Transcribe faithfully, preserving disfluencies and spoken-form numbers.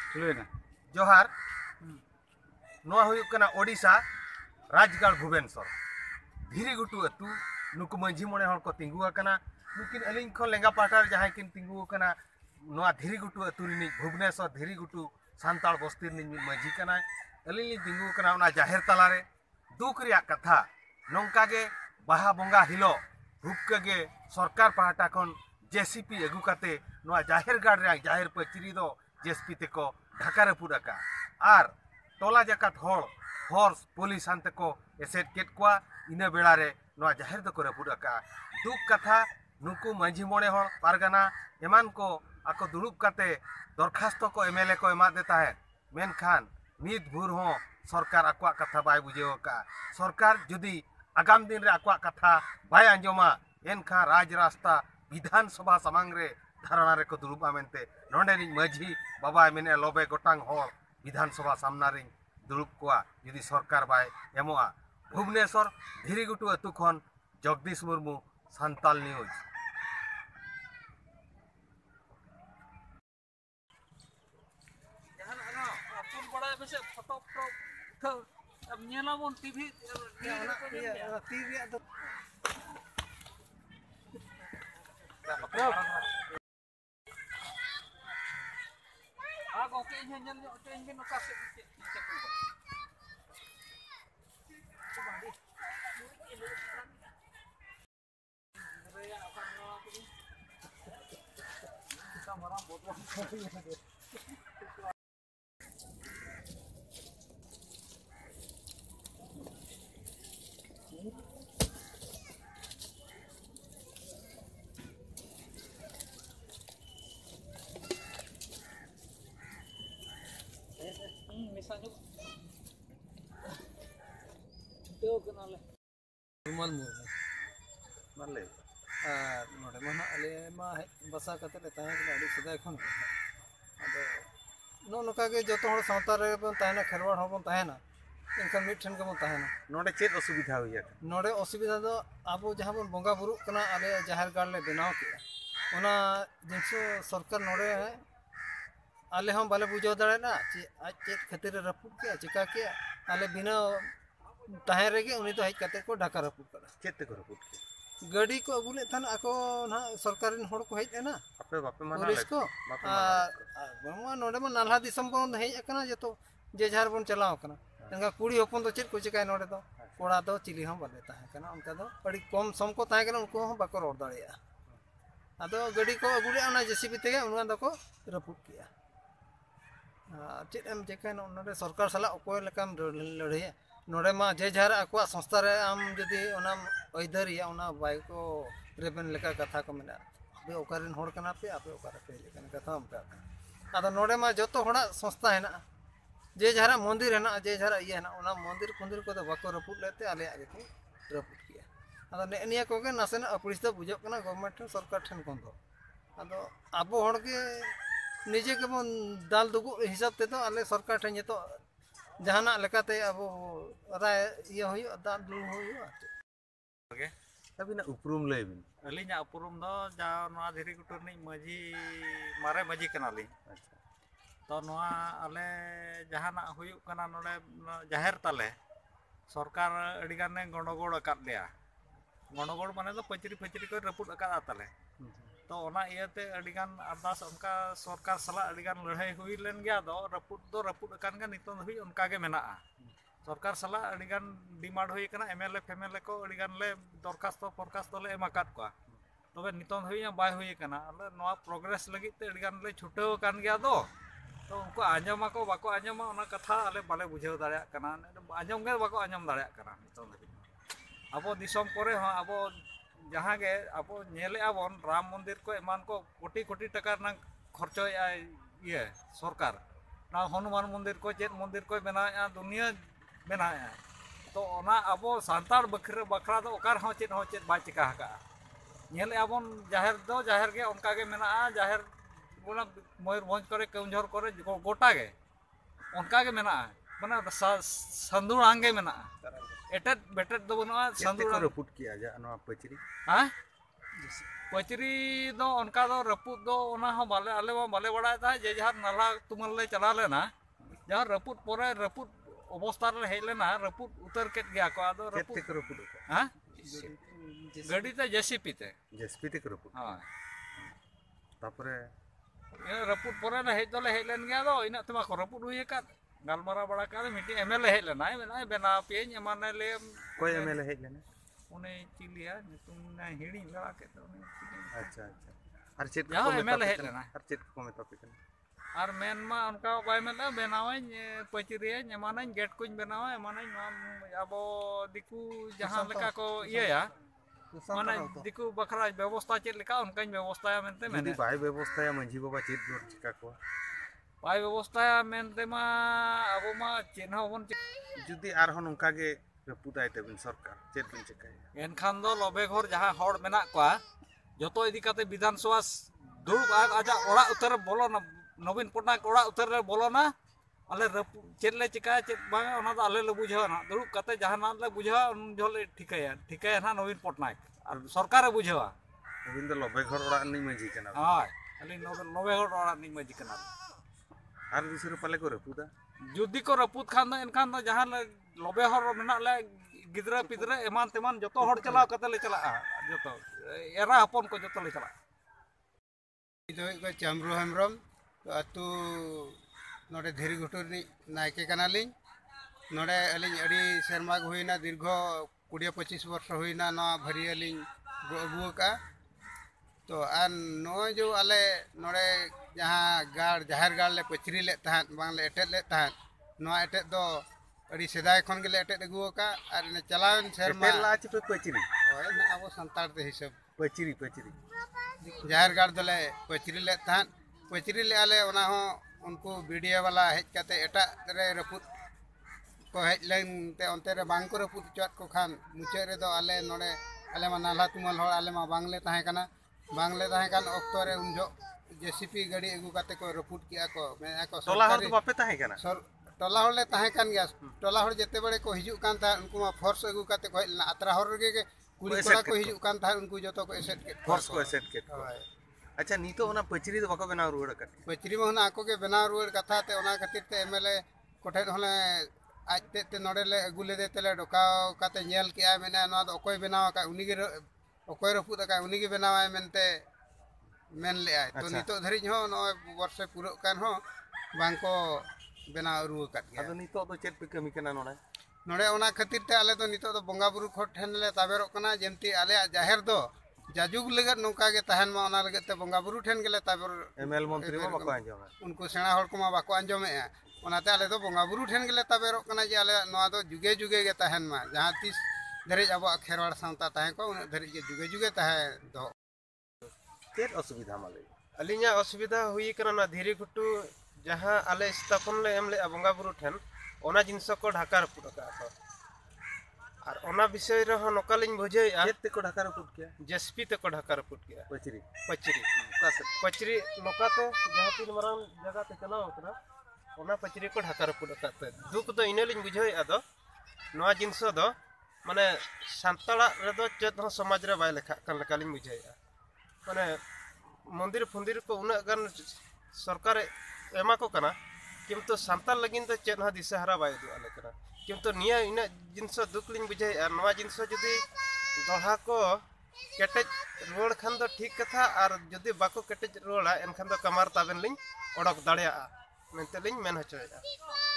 जोहार नोआ हुयुक कना ओडिशा राजगढ़ भुवनेश्वर धीरी गुटू अतु नुकु मंझी मोने हर को तिंगु अकना नुकिन अलिंग खो लेंगा पाटार जहां किन तिंगु अकना नोआ धीरी गुटू अतु रिनी भुवनेश्वर धीरी गुटू सांताल बस्ती रिनी मंझी कना अलिंग तिंगु अकना उना जाहिर तलारे दुख रिया कथा नोंका गे बाहा बोंगा हिलो हुक्का गे सरकार पाहटा खन जेसीपी अगु काते नोआ जाहिर गाड़ रे जाहिर पचरी दो जेसीपी तेको ढाका पुराका आर टोला जकात होर फोर्स पुलिस हानते को एसेट केट कोआ इना बेड़ा रे नोआ जाहिर दो करे पुराका दुख कथा नुकु मंझी मोने होर पारगाना एमान को आको दुड़ुब काते दरखास्त को एमएलए को एमा देता है मेनखान नित भूर हो सरकार आक्वा कथा बाय बुझेव का सरकार जुदी आगाम दिन रे आक्वा कथा बाय अंजोमा एनखा राज रास्ता विधानसभा समांग रे धारणा रे को दुड़ुबा मेनते नोंडे नि माझी बाबा मेने लोबे गोटांग होर विधानसभा सामना रे दुड़ुब कोआ जुदी सरकार बाय एमोआ भुवनेश्वर धीरीगुटू अतु खन जगदीश मुर्मू सांताल न्यूज अब नेला बोन टीवी टीवी तो आ गोके इन जन तो इन बिन का से misalnya itu kenal normal murni माले ah node mana ale ma basa kate le tahe adi sedai khon ado no noka ge joto hor sawta re bon tahena kherwar hobon tahena इनका मिठन के मन ताहेना नोडे चेत असुविधा हुई नोडे असुविधा दो आबो जहां बन बंगा बुरु कना आले जाहिर गाड़ ले बनाव के ओना जिनसो सरकार नोडे आले हम बाले बुझो दाड़ेना आज चेत खातिर रपुट के चिका के आले बिना ताहे रेगे उनी तो हज कते को ढाका रपुट करा चेत को रपुट के गाड़ी को अगुले थान आको ना सरकारी होड़ को हज ना अपे बापे माना पुलिस को आ नोडे में नालहा दिसम को हज कना जतो जे झार बन चलाव कना एनका कुड़ी हपन तो चेत को चिकाय नोडे दो कोड़ा दो चिली हम बाले ताहे कना उनका दो अड़ी कम सम को ताहे कना उनको हम बाको रोड दाड़िया आदो गाड़ी को अगुले ना जेसीबी तेगे उनका दको रपुट किया चेत एम जेका नोडे सरकार सला अकोय लेकाम लड़ाई नोडे मा जे झार आको संस्था रे आम जदी ओना अइदरिया ओना बाय को रेबन लेका कथा को मेना बे ओकारिन होड़ कना पे आपे ओकारे पे लेकन कथा हम का आदो नोडे मा जतो होड़ा संस्था है ना जे झारा मंदिर है ना जे झारा ये है ना ओना मंदिर कुंदिर को तो बाको रपुट लेते आले आगे को रपुट किया आदो ने निया को के नासेना अपुलिस तो बुझो कना गवर्नमेंट सरकार ठन कोन दो आदो आबो होड़ के निजे के मन दाल दुगु हिसाब ते तो आले सरकार ठन तो जहाना लेकाते अब राय ये होयो दाल दु होयो ओके तभी ना उपरुम ले बिन अलिnya उपरुम दो जा नोआ धीरीगुटू नि माझी मारे माझी कनाली अच्छा तो नोआ आले जहाना हुयु कना नोडे जाहिर ताले सरकार अड़ी गाने गंडगोड़ अकाद लेया गंडगोड़ माने तो पचरी पचरी को रपुट अकाद ताले तो ओना इयाते अड़ीगान अरदास उनका सरकार सला अड़ीगान लड़ाई हुई लेन गया दो रपुट दो रपुट अकान गा नितों हुई उनका गे मेना सरकार सला अड़ीगान डिमांड हुई कना एमएलए फेमएलए को अड़ीगान ले दरखास्त फरखास्त ले एमाकात को तबे नितों हुई बाय हुई कना अले नोआ प्रोग्रेस लगी ते अड़ीगान ले छुटाव कान गया दो तो उनको आंजमा को बाको आंजमा ओना कथा आले बाले बुझाव दाड़या कना आंजम गे बाको आंजम दाड़या कना नितों अबो दिसम करे हो अबो जहाँ के अब नेले आबन राम मंदिर को एमान को कोटी कोटी टका ना खर्चो ये सरकार ना हनुमान मंदिर को चेत मंदिर को बनाया दुनिया बनाया तो ओना अबो सांतार बखरा बखरा तो ओकार हो चेत हो चेत बा चिका हका नेले आबन जाहिर दो जाहिर के उनका के मेना जाहिर बोला मयूरभंज करे केउंझर करे गोटा के उनका के मेना माने संदूर आंगे मेना एटेट बेटेट दो बनुआ संदूर रपुट किया जा नोआ पचरी हां पचरी दो उनका दो रपुद दो उना हो बाले आले मा बाले बड़ा था जे जहां नाला तुमल ले चला लेना जहां रपुद पोरे रपुद अवस्था रे हेज लेना रपुद उतर केट गया को आदो चेत रपुद ते रपुद हां गाड़ी ते जेसीपी ते जेसीपी ते रपुद हां तापरे ये रपुद पोरे ले हेज दोले हेज लेन गया दो इना तमा को रपुद हुई का गालमारा बड़ा का मिटी एमएलए हेज लेना मेना बेना पेज माने ले कोई एमएलए हेज लेना उन्हें चिलिया तुम ना हिड़ी लड़ा के तो उन्हें अच्छा अच्छा और चेत यहाँ को एमएलए मेता हेज लेना और चेत को मेता पे कना और मेन मा उनका बाय मेला बनावे पचरी एमाना गेट को बनावे एमाना अब दिकू जहां लेका को इया या माने दिकू बखरा व्यवस्था चेत लेका उनका व्यवस्था मेनते यदि मेने बाय व्यवस्था या मंझी बाबा चेत जोर चिका को बाय व्यवस्था मेनते मा अब मा चेन होबन यदि आर हन उनका गे रपुदाय तबिन सरकार चेत बिन चिकाय एनखान दो लबे घर जहां हड़ मेना कोआ जतो इदी काते विधानसभा दुरुब आजा ओड़ा उतर बोलो ना नवीन पटनायक ओड़ा उतर ले बोलो ना आले चेत ले चिका चेत बांग ओना दो आले ले बुझाव ना दुरुब काते जहां ले बुझाव उन जोले ठिकाया ठिकाया ना नवीन पटनायक और सरकार बुझावा अबिन दो लबे घर ओड़ा नि मंझी कना हाय अली नवे घर ओड़ा नि मजी कना आर बिसुर पाले को रपुदा जुदी को रपुद खान दो एनखान दो जहां लबे हर मेना ले गिदरा पिदरा एमान तेमान जतो हड़ चलाव कते ले चला जतो एरा हपन को जतो ले चला इदो को चामरू हेमरम अतु नोडे धीरी घुटुर नि नायके कनालिन नोडे अलिन अडी शर्मा होइना दीर्घ बीस पच्चीस वर्ष होइना ना भरी अलिन अगुआ का तो आन नो जो आले नोडे जहां गाड़ जाहिर गाड़ ले पचरी ले तहन बांग ले एटेट ले तहन नो एटेट दो अड़ी सेदाय खन गेले एटेट अगुआ का और ने चलावन शर्मा एटेट ला चिपे पचरी ओय ना अब संतार ते हिसाब पचरी पचरी जाहिर गाड़ दले पचरी ले तहन पचरी ले आले ओना हो उनको वीडियो वाला हेज काते एटा रे रपुत को हेज लेन ते ओनते रे बांग को रपुत चट को खान मुचे रे दो आले नोडे आले मा नाला तुमल हड़ आले मा बांगले ताहे कना बांगले ताहे कान ऑक्टो रे उन जो जेसीपी गाड़ी अगु काते को रपुत किया को मे को टोला हड़ तो बापे ताहे कना सर टोला हड़ ले ताहे कान गया टोला हड़ जते बड़े को हिजु कान था उनको मा फोर्स अगु काते को अतरा हड़ रे के कुड़ी कोड़ा को हिजु कान था उनको जतो को एसेट के फोर्स को एसेट के अच्छा नीतो ओना पचरी तो बको बनाव रुड़ का पचरी में होना आको के बनाव रुड़ कथा ते ओना खातिर ते एमएलए कोठे होले आज ते ते नोडे ले अगु ले देते ले डोकाव काते नेल किया मेना नो दो ओकोय बनाव का उनी के ओकोय रपुद का उनी के बनाव मेनते मेन ले आय तो नीतो धरि हो नो वर्ष पुरो कान हो बांको बनाव रुड़ का अदो नीतो तो चेत पे कमी कना नोडे नोडे ओना खातिर ते आले तो नीतो तो बंगा बुरु खोट ठेन ले ताबेरो कना जेमती आले जाहिर दो जाजुग लगत नौका के तहन मा ओना लगत ते बंगा बुरु ठेन गेले ताबर एमएल मंत्री मा बको आंजोमे उनको सेना हड़ को मा बको आंजोमे ओनाते आले तो बंगा बुरु ठेन गेले ताबेरो कना जे आले नोआ दो जुगे जुगे के तहन मा जहां तीस धरि अब खेरवाड़ सांता ताहे को उन धरि के जुगे जुगे ताहे दो चेत असुविधा माले अलिया असुविधा हुई करना ना धीरे घुटू जहां आले स्थापन ले एमले बंगा बुरु ठेन ओना जिनस को ढाका रपुट का और ओना विषय रे हो नोकालिन बुझे चेत ते को ढाका रपुट किया जेसीपी ते को ढाका रपुट किया पचरी पचरी का से पचरी नोकाते जहां तीन मरान जगह ते चलाव करा ओना पचरी को ढाका रपुट काते दुख तो इनेलिन बुझे आदो नोआ जिनस दो माने सांताला रे दो चेत हो समाज रे बाय लेखा कन लेकालिन बुझे माने मंदिर फंदिर को उना गन सरकार एमा को कना किंतु सांताल लगिन तो चेत हो दिशा बाय दु आले करा किंतु निया इन जिनस दुख लिन बुझे और नवा जिनस जदि दोहा को केटेज रोड खान दो ठीक कथा और जदि बाको केटेज रोड़ा एनखान दो कमार ताबेन लिन ओडक दाड़िया मेनते लिन मेन हचोया।